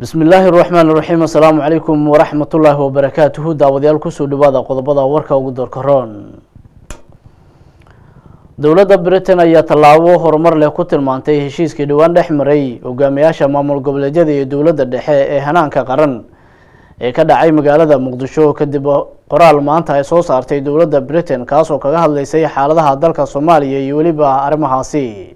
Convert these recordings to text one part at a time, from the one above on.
بسم الله الرحمن الرحيم. السلام عليكم ورحمة الله وبركاته. داوديال كسو دبادة قضبادة وركا وقدر كرون. دولة بريطان ayaa tallaabo horumar leh ku tilmaantay heshiiskii dhawaan dhex maray hogaamiyaasha maamul goboleedyada iyo dowladda dhexe ee hanaanka qaran ee ka dhacay magaalada Muqdisho kadib qoraal maanta ay soo saartay dowladda Britain kaas oo kaga hadlaysay xaaladaha dalka Soomaaliya iyo waliba arrimahaasi.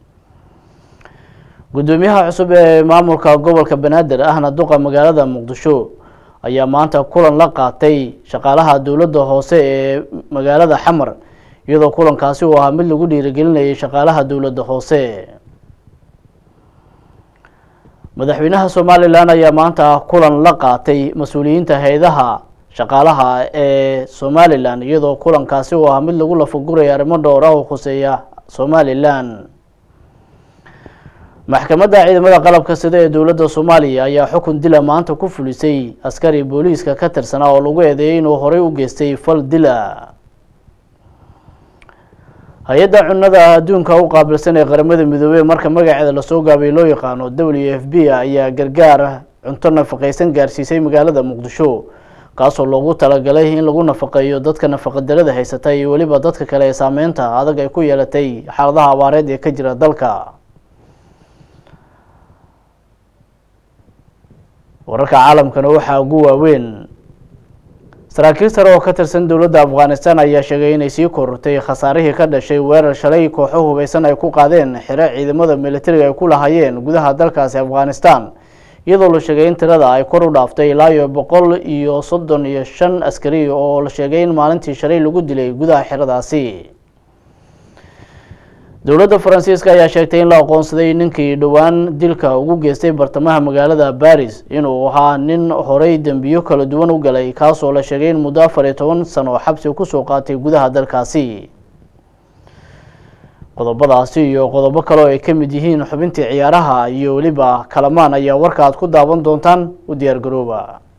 gudoomiyaha cusub ee maamulka gobolka Banaadir ahna duqa magaalada Muqdisho ayaa maanta kulan la qaatay shaqaalaha dowladda hoose ee magaalada Xamar iyadoo kulankaasi uu ahaa mid lagu dhiirigelinayay shaqaalaha dowladda hoose. madaxweynaha Soomaaliland ayaa maanta kulan la qaatay mas'uuliyiinta hay'adaha shaqaalaha ee Soomaaliland iyadoo kulankaasi uu ahaa mid lagu lafaguray arrimo dhowr ah oo khuseeya Soomaaliland. maxkamadda ciidamada qalabka sida ee dowladda Soomaaliya ayaa xukun dil maanta ku fulisay askari booliiska ka tirsanaa oo lagu eedeeyay inuu horey u geystay fal dila. hay-adda cunnada adduunka u qaabilsan ee qaramada midoobay marka magaceeda la soo gaabay loo yaqaano WFP ayaa gargaar cunto nafaqaysan gaarsiisay magaalada Muqdisho kaasoo loogu talagalay in lagu nafaqeeyo dadka nafaqa darrada haysata iyo waliba dadka kale ee saameynta adag ay ku yeelatay xaaladaha abaareed ee ka jira dalka. wararka caalamkana waxaa ugu waaweyn saraakiil sare oo ka tirsan dowladda Afghanistan ayaa sheegay inay sii korortay khasaarihii ka dhashay weerar shalay kooxo hubeysan ay ku qaadeen xiro ciidamada militariga ay ku lahaayeen gudaha dalkaasi Afghanistan iyadoo la sheegay in tirada ay kor u dhaaftay ilaa 135 askari oo la sheegay in maalintii shalay lagu dilay gudaha xiradaasi. dowladda Faransiiska ayaa sheegtay in la aqoonsaday ninkii dhawaan dilka ugu geystay bartamaha magaalada Paris inuu ahaa nin horey dambiyo kala duwan u galay kaasoo la sheegay in muddo 14 sano xabsi ku soo qaatay gudaha dalkaasi. qodobadaasi iyo qodobo kale oo ay ka mid yihiin xubintii ciyaaraha iyo waliba kalamaan ayaa warkaad ku daawan doontaan u diyaar garooba.